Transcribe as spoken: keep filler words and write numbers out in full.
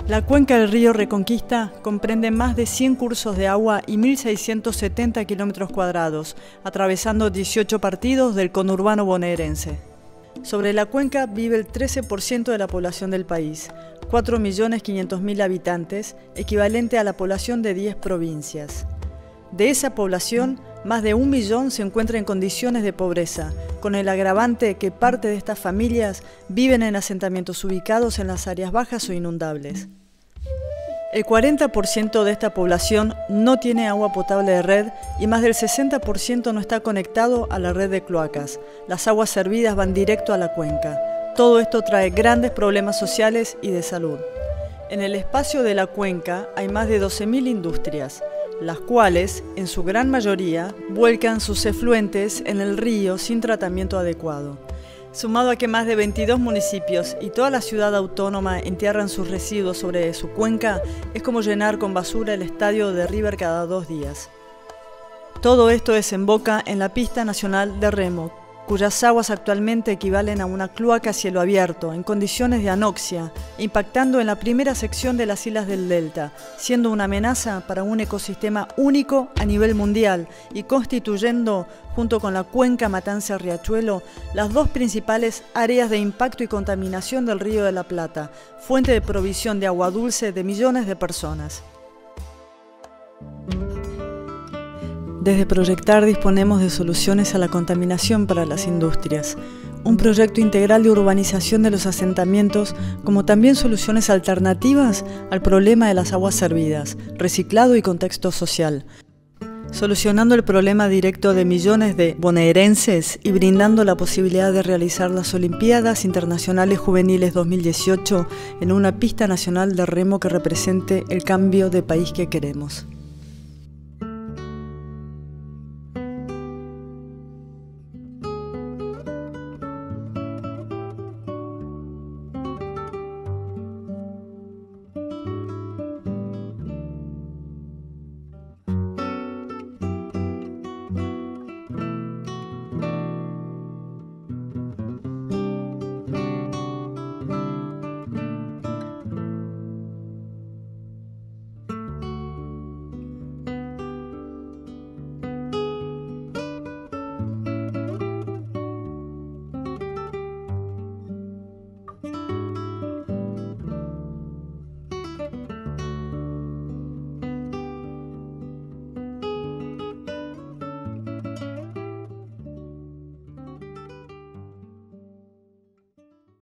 La cuenca del río Reconquista comprende más de cien cursos de agua y mil seiscientos setenta kilómetros cuadrados, atravesando dieciocho partidos del conurbano bonaerense. Sobre la cuenca vive el trece por ciento de la población del país, cuatro millones quinientos mil habitantes, equivalente a la población de diez provincias. De esa población, más de un millón se encuentra en condiciones de pobreza, con el agravante que parte de estas familias viven en asentamientos ubicados en las áreas bajas o inundables. El cuarenta por ciento de esta población no tiene agua potable de red y más del sesenta por ciento no está conectado a la red de cloacas. Las aguas servidas van directo a la cuenca. Todo esto trae grandes problemas sociales y de salud. En el espacio de la cuenca hay más de doce mil industrias, las cuales, en su gran mayoría, vuelcan sus efluentes en el río sin tratamiento adecuado. Sumado a que más de veintidós municipios y toda la ciudad autónoma entierran sus residuos sobre su cuenca, es como llenar con basura el estadio de River cada dos días. Todo esto desemboca en la pista nacional de remo, cuyas aguas actualmente equivalen a una cloaca a cielo abierto, en condiciones de anoxia, impactando en la primera sección de las islas del Delta, siendo una amenaza para un ecosistema único a nivel mundial y constituyendo, junto con la cuenca Matanza-Riachuelo, las dos principales áreas de impacto y contaminación del Río de la Plata, fuente de provisión de agua dulce de millones de personas. Desde Proyectar disponemos de soluciones a la contaminación para las industrias, un proyecto integral de urbanización de los asentamientos, como también soluciones alternativas al problema de las aguas servidas, reciclado y contexto social, solucionando el problema directo de millones de bonaerenses y brindando la posibilidad de realizar las Olimpiadas Internacionales Juveniles dos mil dieciocho en una pista nacional de remo que represente el cambio de país que queremos.